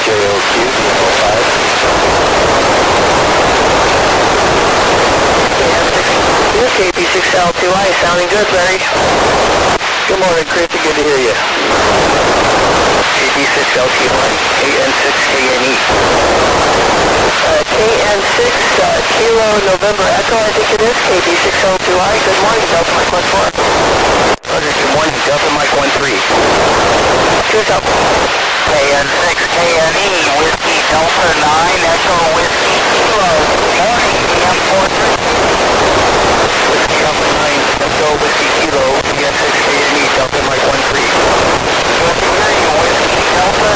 JOQ, KP6L2I, sounding good, Larry. Good morning, Chris. Good to hear you. KP6L2I, KN6KNE. KN6 Kilo November Echo, I think it is. KP6L2I. Good morning, Delta Mike 14. Roger, good morning, Delta Mike 13. Here's up. KN6KNE, Whiskey Delta 9, Echo Whiskey Kilo. Morning, KM43. Whiskey Delta 9, Echo Whiskey Kilo, KN6KNE, Delta Mike 13. Good to hear you, Whiskey Delta